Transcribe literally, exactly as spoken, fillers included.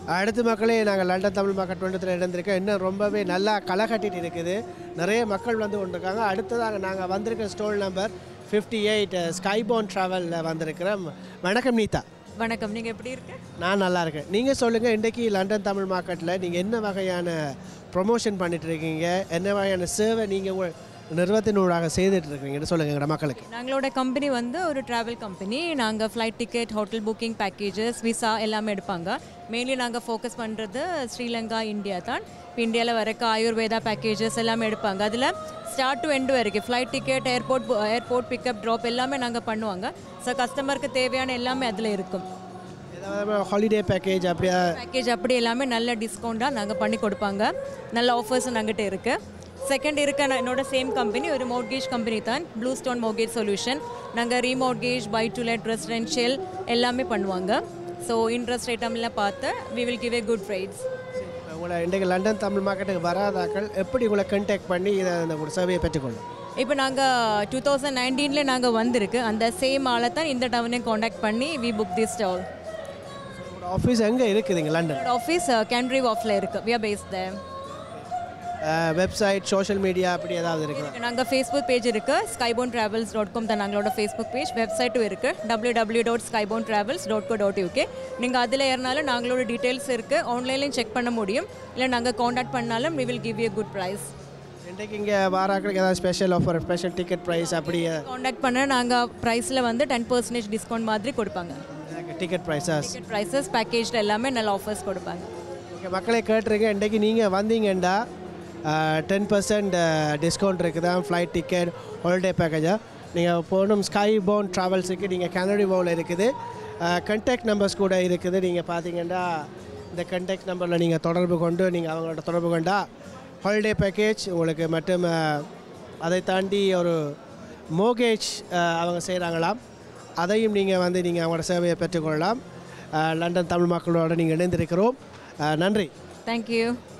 அடுத்த மக்களே நாங்கள் லண்டன் தமிழ் மார்க்கெட் டுவெண்ட்டி இருந்திருக்கோம். இன்னும் ரொம்பவே நல்லா களை கட்டிட்டு இருக்குது. நிறைய மக்கள் வந்து கொண்டிருக்காங்க. அடுத்ததாக நாங்கள் வந்திருக்க stall number fifty eight Skyborne ட்ராவலில் வந்திருக்கிறோம். வணக்கம் நீதா. வணக்கம், நீங்கள் எப்படி இருக்கு? நான் நல்லா இருக்கேன். நீங்கள் சொல்லுங்கள், இன்றைக்கி லண்டன் தமிழ் மார்க்கெட்டில் நீங்கள் என்ன வகையான ப்ரொமோஷன் பண்ணிகிட்ருக்கீங்க, என்ன வகையான சேவை நீங்கள் நிறுவனத்தினூடாக செய்துட்ருக்கீங்கன்னு சொல்லுங்கள் எங்களோட மக்களுக்கு. நாங்களோட கம்பெனி வந்து ஒரு ட்ராவல் கம்பெனி. நாங்கள் flight ticket, hotel booking, packages, visa எல்லாமே எடுப்பாங்க. மெயின்லி நாங்கள் ஃபோக்கஸ் பண்ணுறது ஸ்ரீலங்கா, இந்தியா தான். இப்போ இந்தியாவில் வரக்க ஆயுர்வேதா பேக்கேஜஸ் எல்லாமே எடுப்பாங்க. அதில் ஸ்டார்ட் டு எண்டு வரைக்கும் flight ticket, airport airport pickup drop எல்லாமே நாங்கள் பண்ணுவாங்க. ஸோ கஸ்டமருக்கு தேவையான எல்லாமே அதில் இருக்கும். ஹாலிடே பேக்கேஜ் அப்படியா பேக்கேஜ் அப்படி எல்லாமே நல்ல டிஸ்கவுண்ட்டாக நாங்கள் பண்ணி கொடுப்பாங்க. நல்ல ஆஃபர்ஸ் நாங்கிட்ட இருக்குது. செகண்ட் இருக்க என்னோட சேம் கம்பெனி ஒரு மோர்கேஜ் கம்பெனி தான், ப்ளூ ஸ்டோன் மோர்கேஜ் சொல்யூஷன். நாங்கள் remortgage, buy to let, residential எல்லாமே பண்ணுவாங்க. ஸோ இன்ட்ரெஸ்ட் ஐட்டம்லாம் பார்த்து we will give a good rates. உங்களை இன்றைக்கு லண்டன் தமிழ் மார்க்கெட்டுக்கு வராதாக்கள் எப்படி உங்களை கண்டெக்ட் பண்ணி இதை அந்த ஒரு சேவையை பெற்றுக்கொள்ளும்? இப்போ நாங்கள் டூ தௌசண்ட் நைன்டீனில் நாங்கள் வந்திருக்கு. அந்த சேம் ஆளை தான் இந்த டவுனையும் காண்டாக்ட் பண்ணி we book the stall. Office எங்கே இருக்குதுங்க லண்டன்? ஆஃபீஸ் கேண்ட்ரி வாஃபில் இருக்குது. We are based there. Website, social media அப்படி ஏதாவது இருக்குது? நாங்கள் ஃபேஸ்புக் பேஜ் இருக்குது, ஸ்கைபோர்ன் ட்ராவல்ஸ் டாட் காம் தான் நாங்களோட ஃபேஸ்புக் பேஜ். வெப்சைட்டும் இருக்குது, W W dot Skyborne travels dot co dot UK. நீங்கள் அதில் ஏறினாலும் நாங்களோட டீட்டெயில்ஸ் இருக்குது, ஆன்லைன்லையும் செக் பண்ண முடியும். இல்லை நாங்கள் காண்டாக்ட் பண்ணாலும் we will give you good price. இன்றைக்கு இங்கே வாராக்களுக்கு ஏதாவது special offer, special ticket price அப்படி காண்டாக்ட் பண்ண நாங்கள் ப்ரைஸில் வந்து டென் பர்சன்டேஜ் டிஸ்கவுண்ட் மாதிரி கொடுப்பாங்க. டிக்கெட் ப்ரைஸஸ் டிக்கெட் ப்ரைஸஸ் பேக்கேஜில் எல்லாமே நல்ல ஆஃபர்ஸ் கொடுப்பாங்க. ஓகே மக்களை கேட்டிருக்கேன், இன்றைக்கி நீங்கள் வந்தீங்கன்னா டென் பர்சன்ட் டிஸ்கவுண்ட் இருக்குது தான். ஃப்ளைட் டிக்கெட், ஹாலிடே பேக்கேஜாக நீங்கள் போகணும். ஸ்கைபோர்ன் ட்ராவல்ஸுக்கு நீங்கள் கேனடி வோவில் இருக்குது. கண்டாக்ட் நம்பர்ஸ் கூட இருக்குது. நீங்கள் பார்த்தீங்கன்னா இந்த கண்டாக்ட் நம்பரில் நீங்கள் தொடர்பு கொண்டு நீங்கள் அவங்களோட தொடர்பு கொண்டா ஹாலிடே பேக்கேஜ் உங்களுக்கு மற்றும் அதை தாண்டி ஒரு மோர்கேஜ் அவங்க செய்கிறாங்களாம். அதையும் நீங்கள் வந்து நீங்கள் அவங்களோட சேவையை பெற்றுக்கொள்ளலாம். லண்டன் தமிழ் மக்களோடு நீங்கள் இணைந்திருக்கிறோம். நன்றி. தேங்க்யூ.